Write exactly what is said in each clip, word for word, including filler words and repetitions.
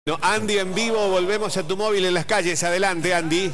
No, Andy en vivo, volvemos a tu móvil en las calles. Adelante, Andy.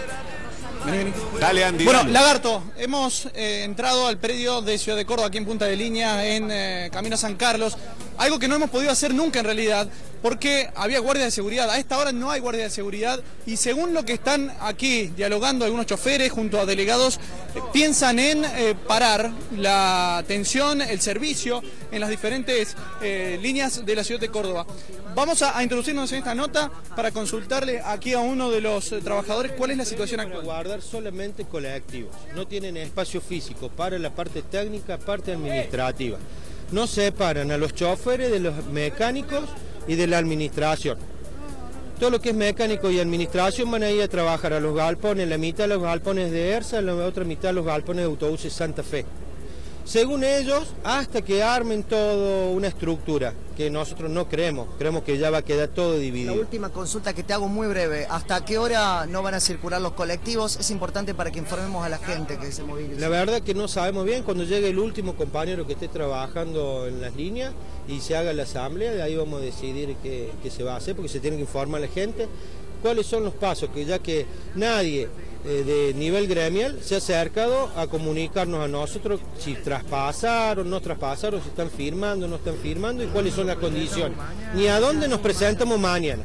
Vení, vení. Dale, Andy. Bueno, dale. Lagarto, hemos eh, entrado al predio de Ciudad de Córdoba, aquí en Punta de Línea, en eh, Camino a San Carlos. Algo que no hemos podido hacer nunca en realidad, porque había guardia de seguridad. A esta hora no hay guardia de seguridad y según lo que están aquí dialogando algunos choferes junto a delegados, eh, piensan en eh, parar la atención, el servicio en las diferentes eh, líneas de la Ciudad de Córdoba. Vamos a, a introducirnos en esta nota para consultarle aquí a uno de los eh, trabajadores cuál es la situación actual. Guardar solamente colectivos, no tienen espacio físico para la parte técnica, parte administrativa. No separan a los choferes de los mecánicos y de la administración. Todo lo que es mecánico y administración van a ir a trabajar a los galpones, la mitad de los galpones de ERSA, la otra mitad de los galpones de autobuses Santa Fe. Según ellos, hasta que armen toda una estructura, que nosotros no creemos, creemos que ya va a quedar todo dividido. La última consulta que te hago muy breve, ¿hasta qué hora no van a circular los colectivos? Es importante para que informemos a la gente que se moviliza. La verdad que no sabemos bien, cuando llegue el último compañero que esté trabajando en las líneas y se haga la asamblea, de ahí vamos a decidir qué, qué se va a hacer, porque se tiene que informar a la gente cuáles son los pasos, que ya que nadie eh, de nivel gremial se ha acercado a comunicarnos a nosotros si traspasaron, no traspasaron, si están firmando, no están firmando y cuáles son las condiciones, ni a dónde nos presentamos mañana.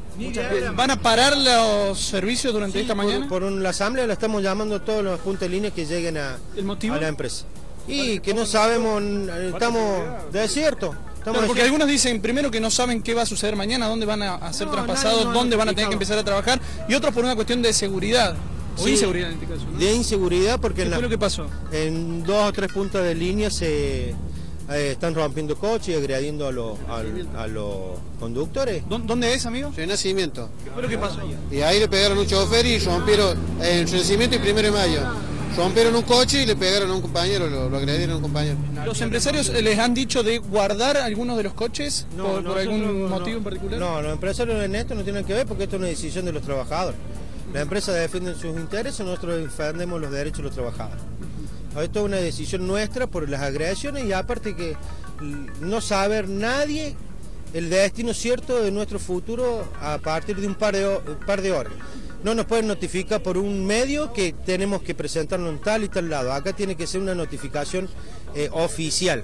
¿Van a parar los servicios durante Sí, esta por, mañana? por un- la asamblea la estamos llamando a todos los puntos de línea que lleguen a, ¿El motivo? a la empresa. Y que no sabemos, estamos desiertos. Claro, porque algunos dicen primero que no saben qué va a suceder mañana, dónde van a, a ser No, traspasados, nadie nos ha dónde van a tener que notificado. empezar a trabajar, y otros por una cuestión de seguridad, o Sí, inseguridad en este caso, ¿no? de inseguridad, porque ¿Qué en, fue la- lo que pasó? en dos o tres puntas de línea se eh, están rompiendo coches y agrediendo a los, al- a los conductores. ¿Dó- ¿Dónde es, amigo? Renacimiento. ¿Qué fue lo que pasó? Y ahí le pegaron a un chofer y rompieron, en Renacimiento y Primero de Mayo, rompieron un coche y le pegaron a un compañero, lo, lo agredieron a un compañero. ¿Los empresarios eh, les han dicho de guardar algunos de los coches por, por nosotros algún no- motivo en particular? No, los empresarios en esto no tienen que ver porque esto es una decisión de los trabajadores. Las empresas defienden sus intereses, nosotros defendemos los derechos de los trabajadores. Esto es una decisión nuestra por las agresiones y aparte que no saber nadie el destino cierto de nuestro futuro a partir de un par de, un par de horas. No nos pueden notificar por un medio que tenemos que presentarnos en tal y tal lado. Acá tiene que ser una notificación eh, oficial.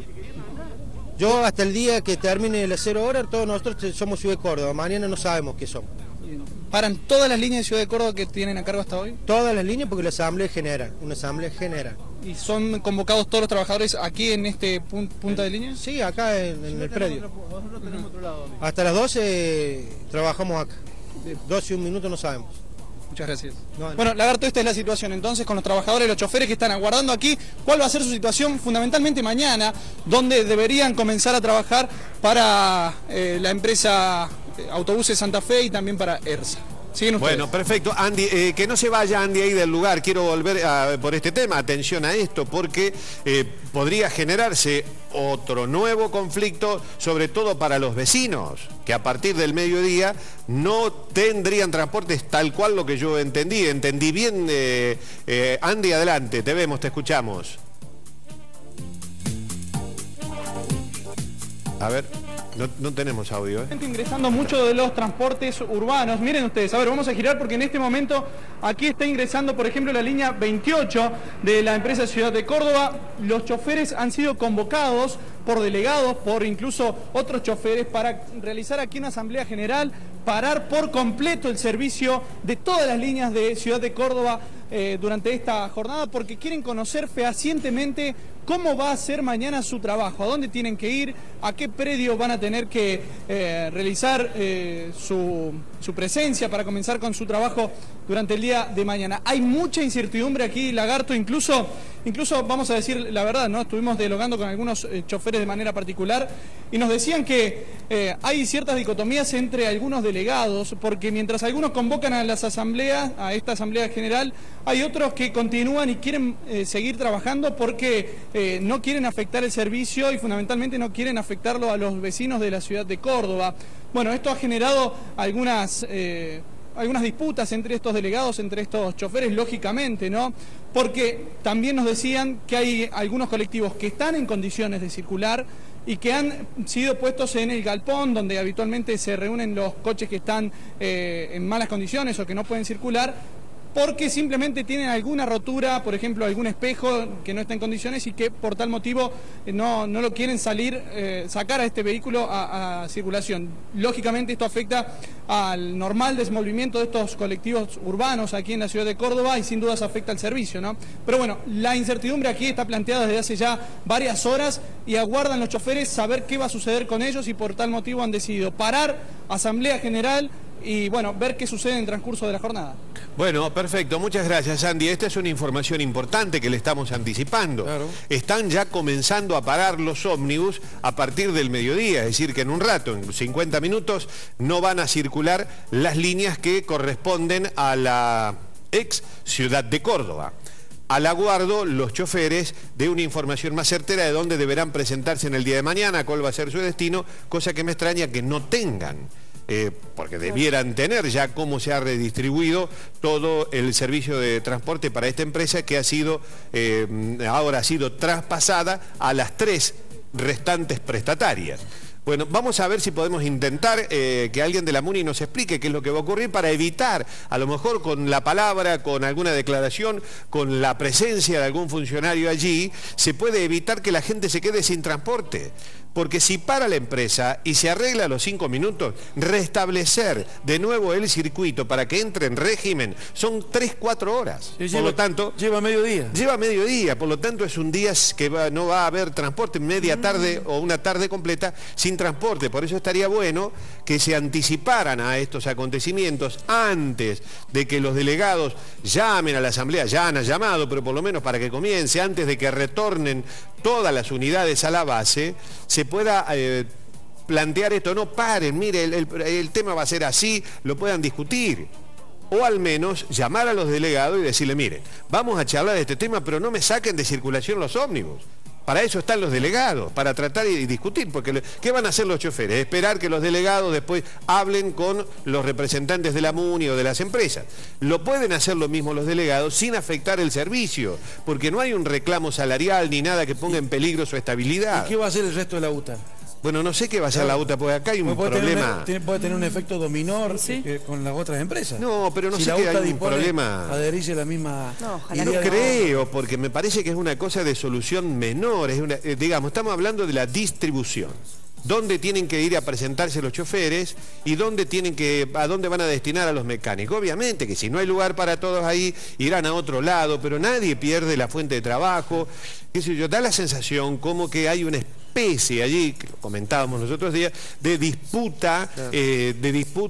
Yo hasta el día que termine las cero horas, todos nosotros somos Ciudad de Córdoba, mañana no sabemos qué somos. ¿Paran todas las líneas de Ciudad de Córdoba que tienen a cargo hasta hoy? Todas las líneas porque la asamblea genera, una asamblea genera. ¿Y son convocados todos los trabajadores aquí en este pun- punta de línea? Sí, acá en, en el predio. Hasta las doce trabajamos acá. doce y un minuto no sabemos. Muchas gracias. No, no. Bueno, Lagarto, esta es la situación entonces con los trabajadores, los choferes que están aguardando aquí. ¿Cuál va a ser su situación fundamentalmente mañana, donde deberían comenzar a trabajar para eh, la empresa eh, Autobuses Santa Fe y también para ERSA? Siguen ustedes. Bueno, perfecto. Andy, eh, que no se vaya Andy ahí del lugar. Quiero volver a- por este tema. Atención a esto, porque eh, podría generarse otro nuevo conflicto, sobre todo para los vecinos, que a partir del mediodía no tendrían transportes tal cual lo que yo entendí. Entendí bien, eh, eh, Andy, adelante. Te vemos, te escuchamos. A ver, no, no tenemos audio, ¿eh? Gente ingresando mucho de los transportes urbanos. Miren ustedes, a ver, vamos a girar porque en este momento aquí está ingresando, por ejemplo, la línea veintiocho de la empresa Ciudad de Córdoba. Los choferes han sido convocados por delegados, por incluso otros choferes, para realizar aquí una asamblea general, parar por completo el servicio de todas las líneas de Ciudad de Córdoba eh, durante esta jornada, porque quieren conocer fehacientemente cómo va a ser mañana su trabajo, a dónde tienen que ir, a qué predio van a tener que eh, realizar eh, su, su presencia para comenzar con su trabajo durante el día de mañana. Hay mucha incertidumbre aquí, Lagarto, incluso, incluso vamos a decir la verdad, ¿no? Estuvimos dialogando con algunos eh, choferes de manera particular y nos decían que eh, hay ciertas dicotomías entre algunos delegados, porque mientras algunos convocan a las asambleas, a esta asamblea general, hay otros que continúan y quieren eh, seguir trabajando porque eh, no quieren afectar el servicio y fundamentalmente no quieren afectarlo a los vecinos de la ciudad de Córdoba. Bueno, esto ha generado algunas, eh, algunas disputas entre estos delegados, entre estos choferes, lógicamente, ¿no? Porque también nos decían que hay algunos colectivos que están en condiciones de circular, y que han sido puestos en el galpón donde habitualmente se reúnen los coches que están eh, en malas condiciones o que no pueden circular, porque simplemente tienen alguna rotura, por ejemplo, algún espejo que no está en condiciones y que por tal motivo no, no lo quieren salir, eh, sacar a este vehículo a, a circulación. Lógicamente esto afecta al normal desenvolvimiento de estos colectivos urbanos aquí en la ciudad de Córdoba y sin dudas afecta al servicio, ¿no? Pero bueno, la incertidumbre aquí está planteada desde hace ya varias horas y aguardan los choferes saber qué va a suceder con ellos y por tal motivo han decidido parar, asamblea general y bueno, ver qué sucede en el transcurso de la jornada. Bueno, perfecto. Muchas gracias, Andy. Esta es una información importante que le estamos anticipando. Claro. Están ya comenzando a parar los ómnibus a partir del mediodía, es decir, que en un rato, en cincuenta minutos, no van a circular las líneas que corresponden a la ex ciudad de Córdoba. Al aguardo los choferes de una información más certera de dónde deberán presentarse en el día de mañana, cuál va a ser su destino, cosa que me extraña que no tengan. Eh, porque debieran tener ya cómo se ha redistribuido todo el servicio de transporte para esta empresa que ha sido, eh, ahora ha sido traspasada a las tres restantes prestatarias. Bueno, vamos a ver si podemos intentar eh, que alguien de la MUNI nos explique qué es lo que va a ocurrir para evitar, a lo mejor con la palabra, con alguna declaración, con la presencia de algún funcionario allí, se puede evitar que la gente se quede sin transporte. Porque si para la empresa y se arregla a los cinco minutos, restablecer de nuevo el circuito para que entre en régimen son tres, cuatro horas. Sí, por lleva, lo tanto... Lleva mediodía. Lleva mediodía, por lo tanto es un día que va, no va a haber transporte, media tarde o una tarde completa sin transporte. Por eso estaría bueno que se anticiparan a estos acontecimientos antes de que los delegados llamen a la asamblea, ya han llamado, pero por lo menos para que comience, antes de que retornen todas las unidades a la base, se pueda eh, plantear esto. No paren, mire, el, el, el tema va a ser así, lo puedan discutir. O al menos llamar a los delegados y decirle, mire, vamos a charlar de este tema, pero no me saquen de circulación los ómnibus. Para eso están los delegados, para tratar y discutir, porque ¿qué van a hacer los choferes? Esperar que los delegados después hablen con los representantes de la MUNI o de las empresas. Lo pueden hacer lo mismo los delegados sin afectar el servicio, porque no hay un reclamo salarial ni nada que ponga en peligro su estabilidad. ¿Y qué va a hacer el resto de la U T A? Bueno, no sé qué va a hacer la U T A, porque acá hay un puede problema... Tener un, puede tener un efecto dominó ¿Sí? eh, con las otras empresas. No, pero no si sé la que U T A hay un problema... adherirse a la misma... No, ojalá no creo, porque me parece que es una cosa de solución menor. Es una, eh, digamos, estamos hablando de la distribución. Dónde tienen que ir a presentarse los choferes y dónde tienen que, a dónde van a destinar a los mecánicos. Obviamente que si no hay lugar para todos ahí, irán a otro lado, pero nadie pierde la fuente de trabajo. Qué sé yo, da la sensación como que hay una especie allí, que lo comentábamos los otros días, de disputa, claro. eh, de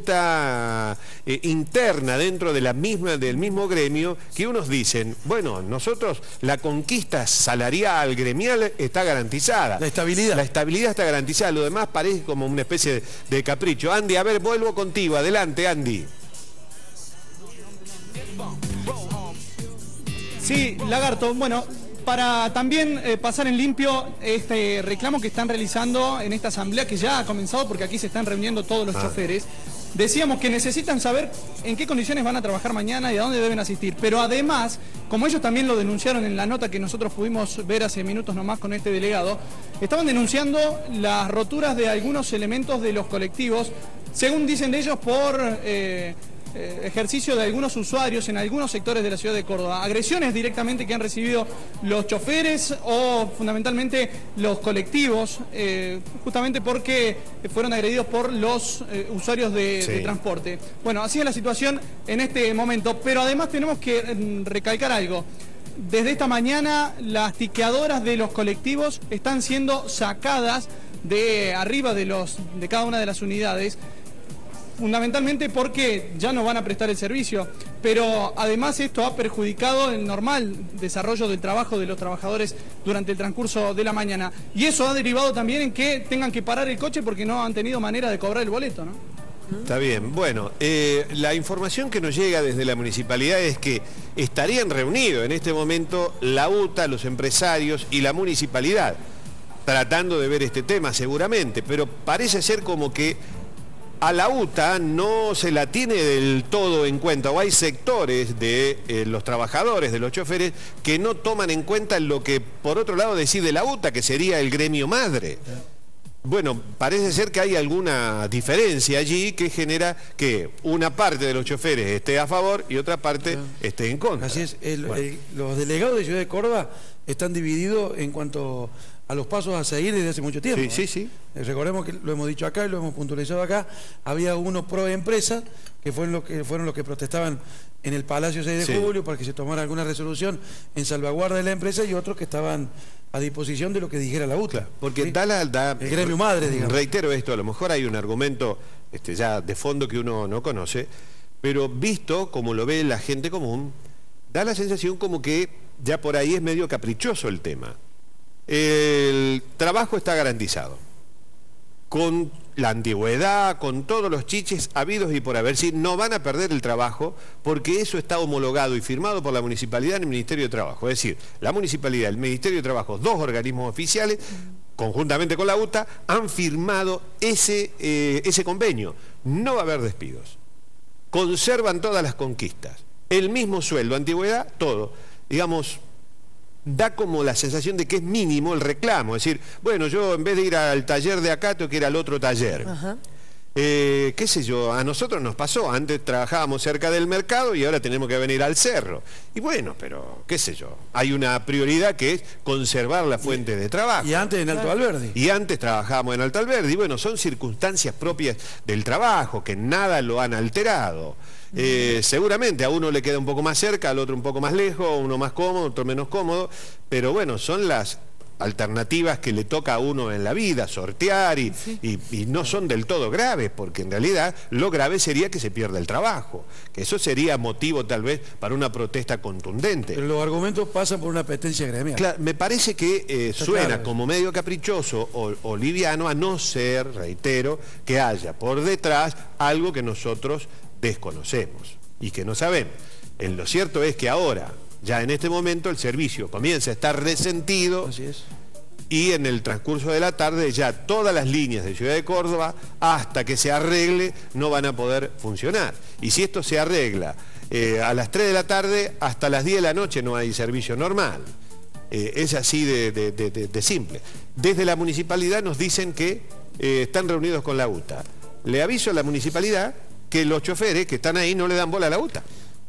disputa eh, interna dentro de la misma, del mismo gremio, que unos dicen, bueno, nosotros la conquista salarial, gremial, está garantizada. La estabilidad. La estabilidad está garantizada, lo demás parece como una especie de, de capricho. Andy, a ver, vuelvo contigo, adelante, Andy. Sí, Lagarto, bueno... Para también eh, pasar en limpio este reclamo que están realizando en esta asamblea, que ya ha comenzado porque aquí se están reuniendo todos los ah. choferes, decíamos que necesitan saber en qué condiciones van a trabajar mañana y a dónde deben asistir. Pero además, como ellos también lo denunciaron en la nota que nosotros pudimos ver hace minutos nomás con este delegado, estaban denunciando las roturas de algunos elementos de los colectivos, según dicen de ellos, por... Eh, ejercicio de algunos usuarios en algunos sectores de la ciudad de Córdoba, agresiones directamente que han recibido los choferes o fundamentalmente los colectivos, eh, justamente porque fueron agredidos por los eh, usuarios de, sí. de transporte. Bueno, así es la situación en este momento, pero además tenemos que eh, recalcar algo. Desde esta mañana las tiqueadoras de los colectivos están siendo sacadas de arriba de, los, de cada una de las unidades, fundamentalmente porque ya no van a prestar el servicio, pero además esto ha perjudicado el normal desarrollo del trabajo de los trabajadores durante el transcurso de la mañana. Y eso ha derivado también en que tengan que parar el coche porque no han tenido manera de cobrar el boleto, ¿no? Está bien. Bueno, eh, la información que nos llega desde la municipalidad es que estarían reunidos en este momento la U T A, los empresarios y la municipalidad, tratando de ver este tema seguramente, pero parece ser como que a la U T A no se la tiene del todo en cuenta, o hay sectores de eh, los trabajadores, de los choferes, que no toman en cuenta lo que por otro lado decide la U T A, que sería el gremio madre. bueno, parece ser que hay alguna diferencia allí que genera que una parte de los choferes esté a favor y otra parte esté en contra. Así es, el, bueno. el, los delegados de Ciudad de Córdoba están divididos en cuanto a los pasos a seguir desde hace mucho tiempo. Sí, sí, sí. Eh, recordemos que lo hemos dicho acá y lo hemos puntualizado acá, había unos pro empresa que fueron los que, fueron los que protestaban en el Palacio seis de Sí. julio para que se tomara alguna resolución en salvaguarda de la empresa y otros que estaban a disposición de lo que dijera la U T A. Porque ¿sí? da la... Da, el gremio madre, digamos. Reitero esto, a lo mejor hay un argumento este, ya de fondo que uno no conoce, pero visto como lo ve la gente común, da la sensación como que ya por ahí es medio caprichoso el tema. El trabajo está garantizado. Con la antigüedad, con todos los chiches habidos y por haber, sí, no van a perder el trabajo porque eso está homologado y firmado por la Municipalidad y el Ministerio de Trabajo. Es decir, la Municipalidad, el Ministerio de Trabajo, dos organismos oficiales, conjuntamente con la U T A, han firmado ese, eh, ese convenio. No va a haber despidos. Conservan todas las conquistas. El mismo sueldo, antigüedad, todo. Digamos... da como la sensación de que es mínimo el reclamo, es decir, bueno, yo en vez de ir al taller de acá, tengo que ir al otro taller. Ajá. Eh, qué sé yo, a nosotros nos pasó, antes trabajábamos cerca del mercado y ahora tenemos que venir al cerro. Y bueno, pero qué sé yo, hay una prioridad que es conservar la fuente de trabajo. Y antes en Alto Alberdi. Y antes trabajábamos en Alto Alberdi, y bueno, son circunstancias propias del trabajo, que nada lo han alterado. Eh, seguramente a uno le queda un poco más cerca, al otro un poco más lejos, uno más cómodo, otro menos cómodo, pero bueno, son las alternativas que le toca a uno en la vida, sortear y, Sí. y, y no son del todo graves, porque en realidad lo grave sería que se pierda el trabajo, que eso sería motivo tal vez para una protesta contundente. Pero los argumentos pasan por una apetencia gremial. Claro, me parece que eh, Está suena claro. como medio caprichoso o, o liviano, a no ser, reitero, que haya por detrás algo que nosotros desconocemos y que no sabemos. Eh, lo cierto es que ahora, ya en este momento, el servicio comienza a estar resentido. Así es. Y en el transcurso de la tarde ya todas las líneas de Ciudad de Córdoba, hasta que se arregle, no van a poder funcionar. Y si esto se arregla eh, a las tres de la tarde, hasta las diez de la noche no hay servicio normal. Eh, es así de, de, de, de, de simple. Desde la municipalidad nos dicen que eh, están reunidos con la U T A. Le aviso a la municipalidad que los choferes que están ahí no le dan bola a la U T A.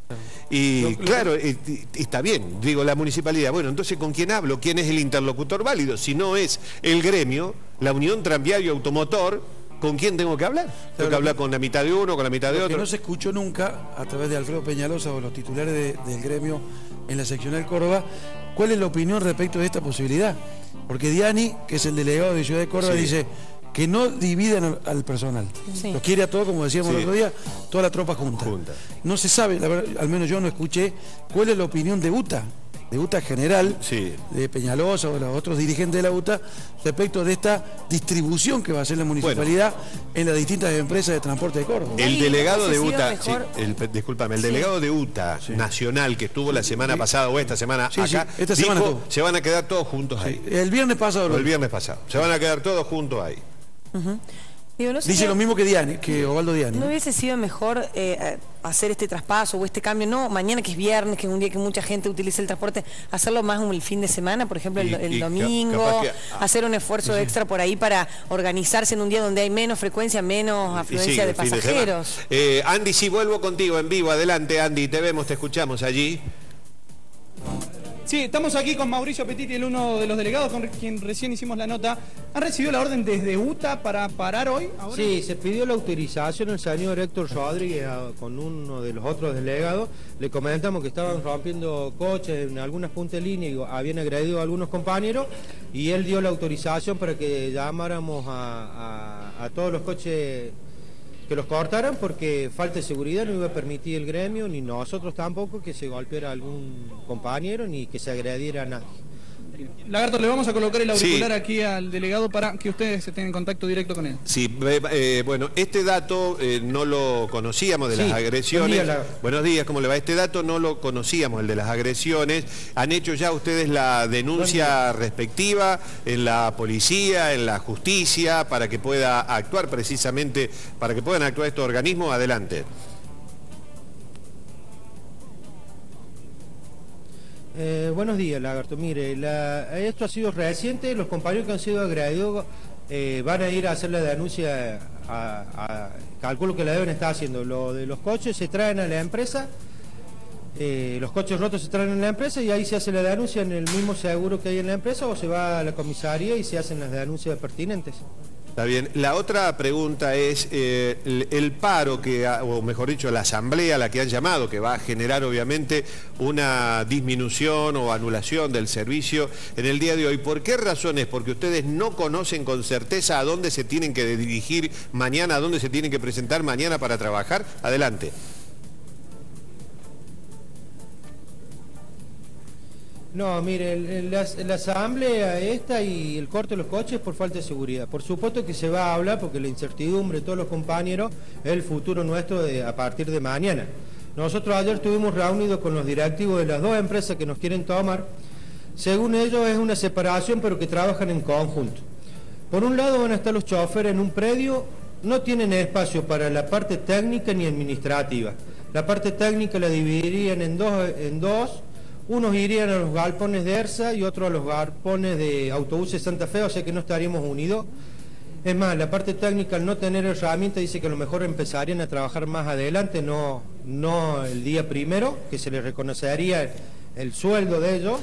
Y claro, y, y, y está bien, digo, la municipalidad, bueno, entonces ¿con quién hablo? ¿Quién es el interlocutor válido? Si no es el gremio, la Unión Tranviario Automotor, ¿con quién tengo que hablar? Tengo que hablar con la mitad de uno, con la mitad de Lo que otro. no se escuchó nunca, a través de Alfredo Peñalosa o los titulares de- del gremio en la seccional Córdoba, ¿cuál es la opinión respecto de esta posibilidad? Porque Diani, que es el delegado de Ciudad de Córdoba, Sí. dice que no dividan al, al personal. Sí. Los quiere a todos, como decíamos Sí. el otro día, toda la tropa junta. Junta. No se sabe, la verdad, al menos yo no escuché, cuál es la opinión de U T A, de U T A general, Sí. de Peñalosa o de los otros dirigentes de la U T A, respecto de esta distribución que va a hacer la municipalidad en las distintas empresas de transporte de Córdoba. El Ahí delegado de hubiese U T A, sido sí, mejor- el, discúlpame, el Sí. delegado de U T A nacional que estuvo la semana pasada o esta semana Sí, sí, acá, esta dijo, semana estuvo. se van a quedar todos juntos ahí. El viernes pasado O lo el viernes pasado. Se van a quedar todos juntos ahí. Digo, no sé dice si- lo mismo que Diani, que Osvaldo Diani. ¿No hubiese sido mejor eh, hacer este traspaso o este cambio, no mañana que es viernes, que es un día que mucha gente utiliza el transporte, hacerlo más como el fin de semana, por ejemplo, el, Y- el y ca- domingo, capaz que- ah. hacer un esfuerzo extra por ahí para organizarse en un día donde hay menos frecuencia, menos Y afluencia sigue de el fin semana. pasajeros? Eh, Andy, si vuelvo contigo en vivo, adelante Andy, te vemos, te escuchamos allí. Sí, estamos aquí con Mauricio Petiti, el uno de los delegados con quien recién hicimos la nota. ¿Han recibido la orden desde U T A para parar hoy? Ahora? Sí, se pidió la autorización al señor Héctor Rodríguez a- con uno de los otros delegados. Le comentamos que estaban rompiendo coches en algunas puntas de línea y habían agredido a algunos compañeros y él dio la autorización para que llamáramos a, a- a todos los coches que los cortaran porque falta de seguridad no iba a permitir el gremio ni nosotros tampoco que se golpeara algún compañero ni que se agrediera a nadie. Lagarto, le vamos a colocar el auricular Sí. aquí al delegado para que ustedes estén en contacto directo con él. Sí, eh, eh, bueno, este dato eh, no lo conocíamos de Sí, las agresiones. buen día, la- Buenos días, ¿cómo le va? Este dato no lo conocíamos, el de las agresiones. ¿Han hecho ya ustedes la denuncia respectiva en la policía, en la justicia, para que pueda actuar precisamente, para que puedan actuar estos organismos? Adelante. Eh, buenos días, Lagarto. Mire, la- esto ha sido reciente, los compañeros que han sido agredidos eh, van a ir a hacer la denuncia, a, a, calculo que la deben estar haciendo. Lo de los coches se traen a la empresa, eh, los coches rotos se traen a la empresa y ahí se hace la denuncia en el mismo seguro que hay en la empresa, o se va a la comisaría y se hacen las denuncias pertinentes. Está bien. La otra pregunta es eh, el, el paro que, ha, o mejor dicho, la asamblea a la que han llamado, que va a generar obviamente una disminución o anulación del servicio en el día de hoy. ¿Por qué razones? Porque ustedes no conocen con certeza a dónde se tienen que dirigir mañana, a dónde se tienen que presentar mañana para trabajar. Adelante. No, mire, el, el, la, la asamblea esta y el corte de los coches por falta de seguridad. Por supuesto que se va a hablar porque la incertidumbre de todos los compañeros es el futuro nuestro de, a partir de mañana. Nosotros ayer estuvimos reunidos con los directivos de las dos empresas que nos quieren tomar. Según ellos es una separación, pero que trabajan en conjunto. Por un lado van a estar los choferes en un predio, no tienen espacio para la parte técnica ni administrativa. La parte técnica la dividirían en dos, en dos. Unos irían a los galpones de ERSA y otros a los galpones de autobuses Santa Fe, o sea que no estaríamos unidos. Es más, la parte técnica, al no tener herramientas, dice que a lo mejor empezarían a trabajar más adelante, no, no el día primero, que se les reconocería el, el sueldo de ellos,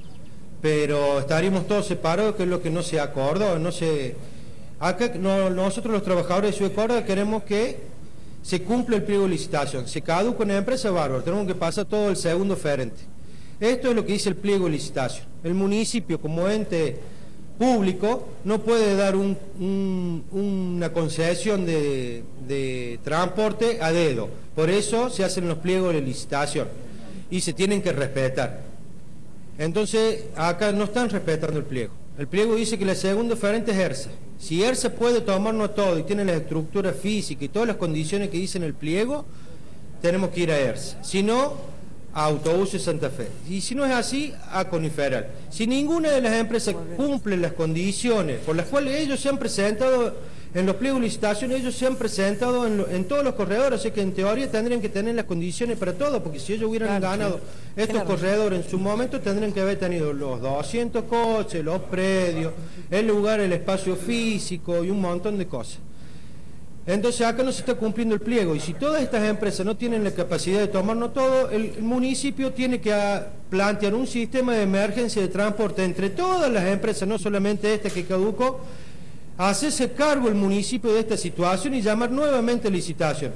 pero estaríamos todos separados, que es lo que no se acordó. No se, acá, no, nosotros los trabajadores de Ciudad de Córdoba queremos que se cumpla el pliego de licitación. Se caduca una empresa, bárbaro, tenemos que pasar todo el segundo oferente. Esto es lo que dice el pliego de licitación. El municipio, como ente público, no puede dar un, un, una concesión de, de transporte a dedo. Por eso se hacen los pliegos de licitación y se tienen que respetar. Entonces, acá no están respetando el pliego. El pliego dice que la segunda oferente es ERSA. Si ERSA puede tomarnos todo y tiene la estructura física y todas las condiciones que dice en el pliego, tenemos que ir a ERSA. Si no, a Autobuses Santa Fe. Y si no es así, a Coniferal. Si ninguna de las empresas cumple las condiciones por las cuales ellos se han presentado en los pliegos de licitación, ellos se han presentado en, lo, en todos los corredores, así que en teoría tendrían que tener las condiciones para todo, porque si ellos hubieran claro, ganado sí. estos claro. corredores en su momento, tendrían que haber tenido los doscientos coches, los predios, el lugar, el espacio físico y un montón de cosas. Entonces acá no se está cumpliendo el pliego, y si todas estas empresas no tienen la capacidad de tomarnos todo, el, el municipio tiene que a, plantear un sistema de emergencia de transporte entre todas las empresas, no solamente esta que caducó, hacerse cargo el municipio de esta situación y llamar nuevamente a licitación.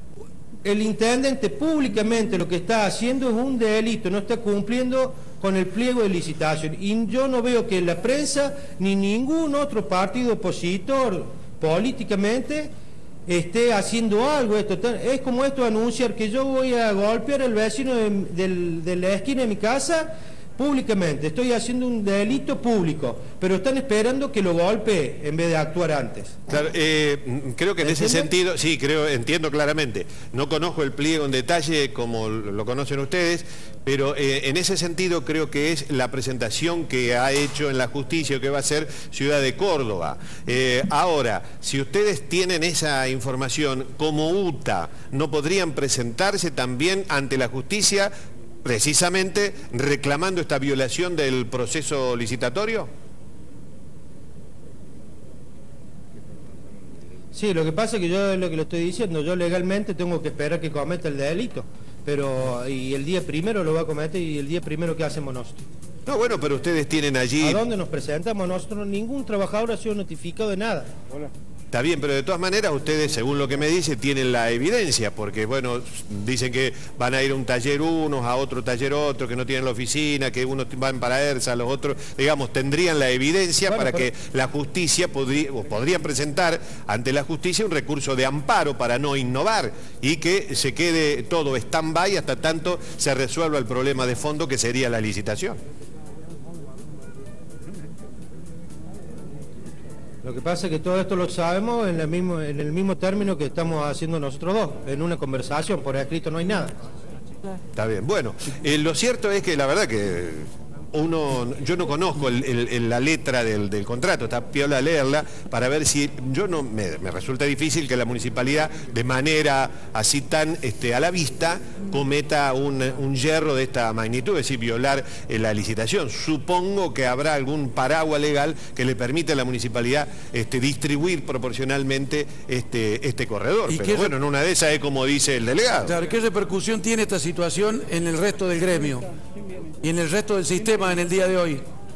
El intendente públicamente lo que está haciendo es un delito, no está cumpliendo con el pliego de licitación, y yo no veo que la prensa ni ningún otro partido opositor políticamente esté haciendo algo. Esto es como esto anunciar que yo voy a golpear al vecino de, de, de la esquina de mi casa públicamente, estoy haciendo un delito público, pero están esperando que lo golpee en vez de actuar antes. Claro, eh, creo que en ese sentido, sí, creo, entiendo claramente. No conozco el pliego en detalle como lo conocen ustedes, pero eh, en ese sentido creo que es la presentación que ha hecho en la justicia, que va a ser Ciudad de Córdoba. Eh, ahora, si ustedes tienen esa información, como U T A, ¿no podrían presentarse también ante la justicia precisamente reclamando esta violación del proceso licitatorio? Sí, lo que pasa es que yo es lo que le estoy diciendo, yo legalmente tengo que esperar que cometa el delito, pero y el día primero lo va a cometer, y el día primero ¿qué hacemos nosotros? No, bueno, pero ustedes tienen allí... ¿A dónde nos presentamos nosotros? Ningún trabajador ha sido notificado de nada. Hola. Está bien, pero de todas maneras ustedes, según lo que me dice, tienen la evidencia, porque bueno, dicen que van a ir a un taller unos, a otro taller otro, que no tienen la oficina, que unos van para ERSA, los otros, digamos, tendrían la evidencia bueno, para pero... que la justicia podría, o podrían presentar ante la justicia un recurso de amparo para no innovar y que se quede todo stand-by hasta tanto se resuelva el problema de fondo que sería la licitación. Lo que pasa es que todo esto lo sabemos en el mismo, en el mismo término que estamos haciendo nosotros dos, en una conversación, por escrito no hay nada. Está bien, bueno, eh, lo cierto es que la verdad que uno, yo no conozco el, el, el, la letra del, del contrato, está piola leerla para ver si, yo no, me, me resulta difícil que la municipalidad de manera así tan este, a la vista cometa un, un yerro de esta magnitud, es decir, violar eh, la licitación. Supongo que habrá algún paraguas legal que le permita a la municipalidad este, distribuir proporcionalmente este, este corredor. Pero bueno, en una de esas es como dice el delegado. Claro, ¿qué repercusión tiene esta situación en el resto del gremio y en el resto del sistema en el día de hoy?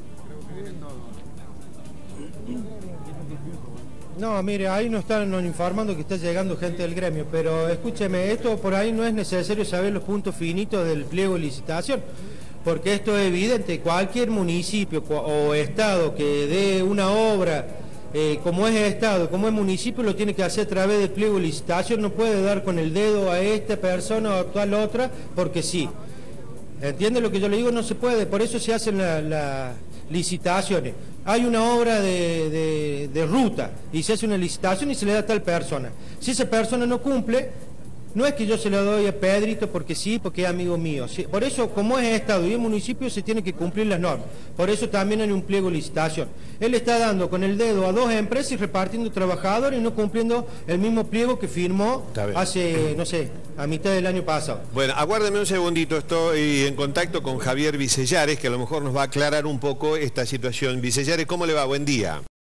No, mire, ahí nos están informando que está llegando gente del gremio, pero escúcheme, esto por ahí no es necesario saber los puntos finitos del pliego de licitación, porque esto es evidente, cualquier municipio o estado que dé una obra, eh, como es estado, como es municipio, lo tiene que hacer a través del pliego de licitación, no puede dar con el dedo a esta persona o a tal otra, porque sí. ¿Entiende lo que yo le digo? No se puede, por eso se hacen las la licitaciones. Hay una obra de, de, de ruta y se hace una licitación y se le da a tal persona. Si esa persona no cumple, no es que yo se lo doy a Pedrito porque sí, porque es amigo mío. Por eso, como es Estado y es municipio, se tiene que cumplir las normas. Por eso también hay un pliego de licitación. Él está dando con el dedo a dos empresas y repartiendo trabajadores y no cumpliendo el mismo pliego que firmó hace, no sé, a mitad del año pasado. Bueno, aguárdeme un segundito, estoy en contacto con Javier Vicellares, que a lo mejor nos va a aclarar un poco esta situación. Vicellares, ¿cómo le va? Buen día.